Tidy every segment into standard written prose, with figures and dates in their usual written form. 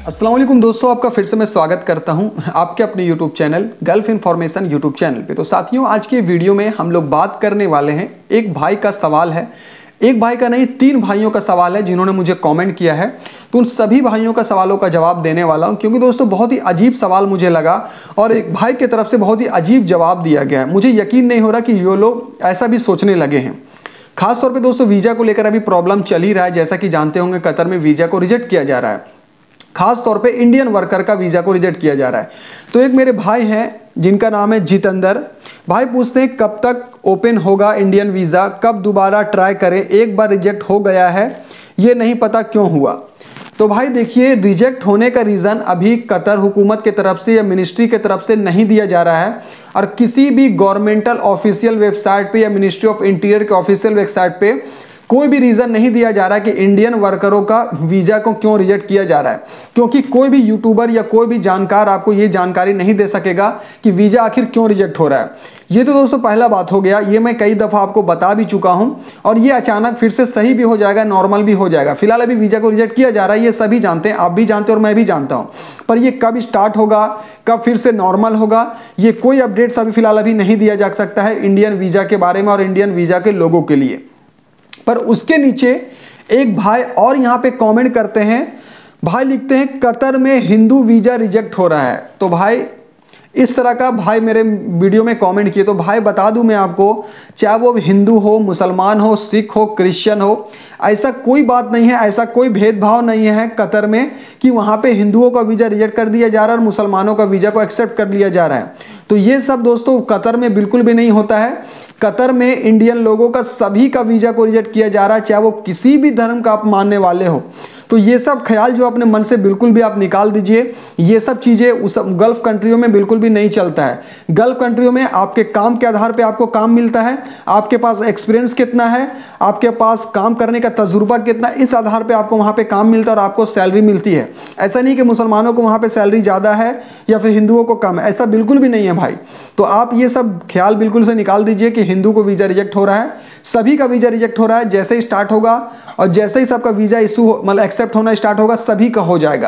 अस्सलाम वालेकुम दोस्तों, आपका फिर से मैं स्वागत करता हूं आपके अपने YouTube channel gulf information YouTube channel पे। तो साथियों, आज के वीडियो में हम लोग बात करने वाले हैं, एक भाई का सवाल है, एक भाई का नहीं 3 भाइयों का सवाल है जिन्होंने मुझे कमेंट किया है। तो उन सभी भाइयों का सवालों का जवाब देने वाला हूं, क्योंकि दोस्तों बहुत ही अजीब सवाल मुझे लगा और एक भाई की तरफ से बहुत ही अजीब जवाब दिया गया है। मुझे यकीन नहीं हो रहा कि ये लोग ऐसा भी सोचने लगे हैं। खास तौर पे दोस्तों वीज़ा को लेकर अभी प्रॉब्लम चल ही रहा है। जैसा कि जानते होंगे, कतर में वीज़ा को रिजेक्ट किया जा रहा है, खास तौर पे इंडियन वर्कर का वीज़ा को रिजेक्ट किया जा रहा है। तो एक मेरे भाई हैं जिनका नाम है जितेंद्र भाई, पूछते हैं कब तक ओपन होगा इंडियन वीज़ा, कब दोबारा ट्राई करें, एक बार रिजेक्ट हो गया है, ये नहीं पता क्यों हुआ। तो भाई देखिए, रिजेक्ट होने का रीज़न अभी कतर हुकूमत के तरफ से या मिनिस्ट्री के तरफ से नहीं दिया जा रहा है, और किसी भी गवर्नमेंटल ऑफिशियल वेबसाइट पे या मिनिस्ट्री ऑफ इंटीरियर के ऑफिशियल वेबसाइट पे कोई भी रीज़न नहीं दिया जा रहा है कि इंडियन वर्करों का वीज़ा को क्यों रिजेक्ट किया जा रहा है। क्योंकि कोई भी यूट्यूबर या कोई भी जानकार आपको ये जानकारी नहीं दे सकेगा कि वीज़ा आखिर क्यों रिजेक्ट हो रहा है। ये तो दोस्तों पहला बात हो गया, ये मैं कई दफ़ा आपको बता भी चुका हूं, और ये अचानक फिर से सही भी हो जाएगा, नॉर्मल भी हो जाएगा। फिलहाल अभी वीज़ा को रिजेक्ट किया जा रहा है, ये सभी जानते हैं, आप भी जानते हैं और मैं भी जानता हूँ। पर ये कब स्टार्ट होगा, कब फिर से नॉर्मल होगा, ये कोई अपडेट्स अभी फिलहाल अभी नहीं दिया जा सकता है इंडियन वीज़ा के बारे में और इंडियन वीज़ा के लोगों के लिए। पर उसके नीचे एक भाई और यहाँ पे कमेंट करते हैं, भाई लिखते हैं कतर में हिंदू वीज़ा रिजेक्ट हो रहा है। तो भाई इस तरह का भाई मेरे वीडियो में कमेंट किए। तो भाई बता दूं मैं आपको, चाहे वो हिंदू हो, मुसलमान हो, सिख हो, क्रिश्चियन हो, ऐसा कोई बात नहीं है, ऐसा कोई भेदभाव नहीं है कतर में कि वहाँ पे हिंदुओं का वीज़ा रिजेक्ट कर दिया जा रहा है और मुसलमानों का वीज़ा को एक्सेप्ट कर लिया जा रहा है। तो ये सब दोस्तों कतर में बिल्कुल भी नहीं होता है। कतर में इंडियन लोगों का सभी का वीज़ा को रिजेक्ट किया जा रहा है, चाहे वो किसी भी धर्म का आप मानने वाले हो। तो ये सब ख्याल जो अपने मन से बिल्कुल भी आप निकाल दीजिए। ये सब चीज़ें उस गल्फ़ कंट्रियों में बिल्कुल भी नहीं चलता है। गल्फ़ कंट्रियों में आपके काम के आधार पे आपको काम मिलता है, आपके पास एक्सपीरियंस कितना है, आपके पास काम करने का तजुर्बा कितना, इस आधार पे आपको वहाँ पे काम मिलता है और आपको सैलरी मिलती है। ऐसा नहीं कि मुसलमानों को वहाँ पे सैलरी ज़्यादा है या फिर हिंदुओं को कम है, ऐसा बिल्कुल भी नहीं है भाई। तो आप ये सब ख्याल बिल्कुल से निकाल दीजिए कि हिंदू को वीज़ा रिजेक्ट हो रहा है, सभी का वीज़ा रिजेक्ट हो रहा है। जैसे ही स्टार्ट होगा और जैसे ही सबका वीज़ा इशू मतलब एक्सेप्ट होना स्टार्ट होगा, सभी का हो जाएगा।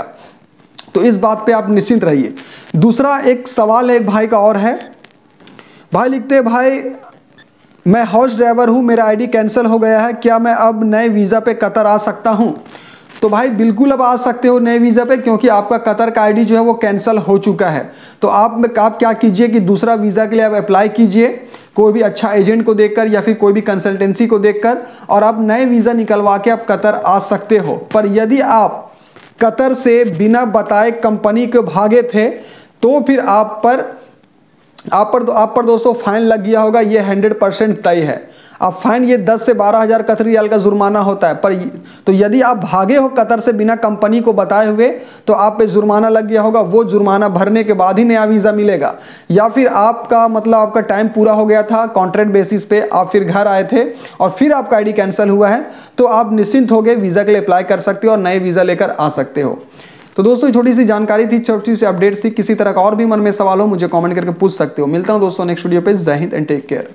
तो इस बात पे आप निश्चिंत रहिए। दूसरा एक सवाल एक भाई का और है, भाई लिखते हैं भाई मैं हाउस ड्राइवर हूँ, मेरा आईडी कैंसिल हो गया है, क्या मैं अब नए वीज़ा पे कतर आ सकता हूँ? तो भाई बिल्कुल अब आ सकते हो नए वीज़ा पे, क्योंकि आपका कतर का आईडी जो है वो कैंसिल हो चुका है। तो आप क्या कीजिए कि दूसरा वीज़ा के लिए आप अप्लाई कीजिए, कोई भी अच्छा एजेंट को देखकर या फिर कोई भी कंसल्टेंसी को देखकर, और आप नए वीज़ा निकलवा के आप कतर आ सकते हो। पर यदि आप कतर से बिना बताए कंपनी के भागे थे तो फिर आप पर दोस्तों फाइन लग गया होगा, ये 100% तय है। अब फाइन ये 10 से 12 हज़ार कतरी रियाल का जुर्माना होता है। पर तो यदि आप भागे हो कतर से बिना कंपनी को बताए हुए, तो आप पे जुर्माना लग गया होगा। वो जुर्माना भरने के बाद ही नया वीज़ा मिलेगा, या फिर आपका मतलब आपका टाइम पूरा हो गया था कॉन्ट्रैक्ट बेसिस पे, आप फिर घर आए थे और फिर आपका आईडी कैंसिल हुआ है, तो आप निश्चिंत हो गए, वीज़ा के लिए अप्लाई कर सकते हो और नए वीज़ा लेकर आ सकते हो। तो दोस्तों छोटी सी जानकारी थी, छोटी सी अपडेट्स थी। किसी तरह का और भी मन में सवाल हो मुझे कमेंट करके पूछ सकते हो। मिलता हूं दोस्तों नेक्स्ट वीडियो पे। जय हिंद एंड टेक केयर।